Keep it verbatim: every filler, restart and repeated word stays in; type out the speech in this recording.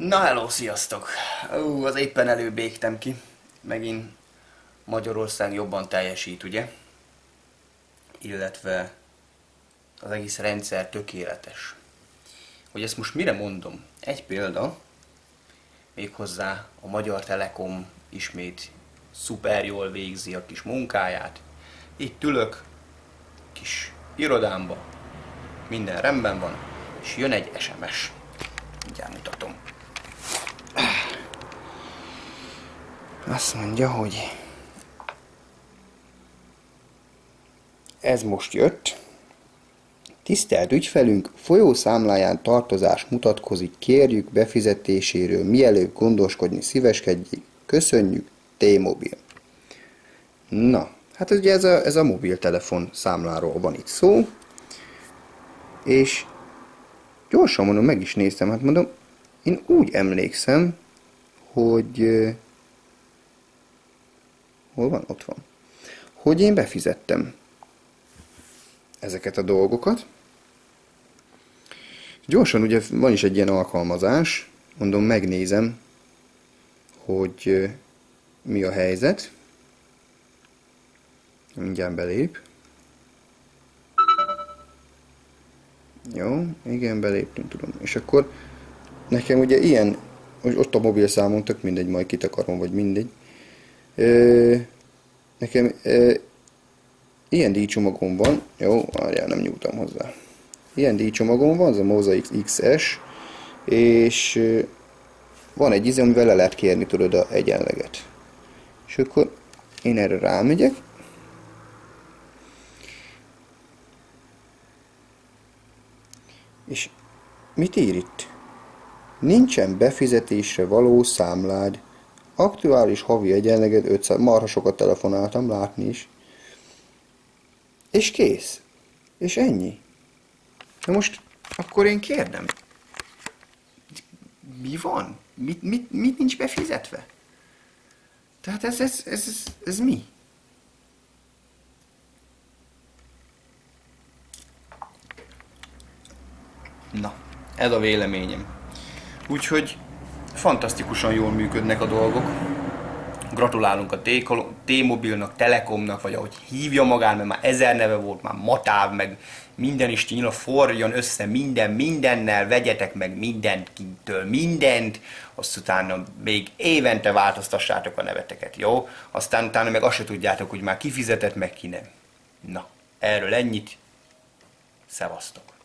Na hello, sziasztok! Ú, az éppen előbb égtem ki. Megint Magyarország jobban teljesít, ugye? Illetve az egész rendszer tökéletes. Hogy ezt most mire mondom? Egy példa, méghozzá a Magyar Telekom ismét szuper jól végzi a kis munkáját. Itt ülök, kis irodámba, minden rendben van, és jön egy es em es. Mindjárt mutatom. Azt mondja, hogy ez most jött. Tisztelt ügyfelünk, folyószámláján tartozás mutatkozik, kérjük befizetéséről, mielőbb gondoskodni szíveskedjék. Köszönjük, T-Mobile. Na, hát ugye ez a, ez a mobiltelefon számláról van itt szó. És gyorsan mondom, meg is néztem, hát mondom, én úgy emlékszem, hogy... Hol van? Ott van. Hogy én befizettem ezeket a dolgokat. Gyorsan ugye van is egy ilyen alkalmazás, mondom, megnézem, hogy mi a helyzet. Mindjárt belép. Jó, igen, beléptünk, tudom. És akkor nekem ugye ilyen, ott a mobilszámon, tök mindegy, majd kitakarom, vagy mindegy. Ö, nekem ö, ilyen díjcsomagom van, jó, várjál, nem nyújtam hozzá. Ilyen díjcsomagom van, az a Moza iksz es, és ö, van egy izé, amivel le lehet kérni, tudod, a egyenleget. És akkor én erre rámegyek, és mit ír itt? Nincsen befizetésre való számlád. Aktuális havi egyenleged ötszáz. Marha sokat telefonáltam, látni is. És kész. És ennyi. Na most, akkor én kérdem. Mi van? Mit, mit, mit nincs befizetve? Tehát ez, ez, ez, ez, ez mi? Na, ez a véleményem. Úgyhogy fantasztikusan jól működnek a dolgok. Gratulálunk a T-Mobilnak, Telekomnak, vagy ahogy hívja magát, mert már ezer neve volt, már Matáv, meg minden is nyíla, forjon össze minden, mindennel, vegyetek meg mindenkitől mindent, azt utána még évente változtassátok a neveteket, jó? Aztán utána meg azt se tudjátok, hogy már kifizetett, meg ki nem. Na, erről ennyit. Szevasztok!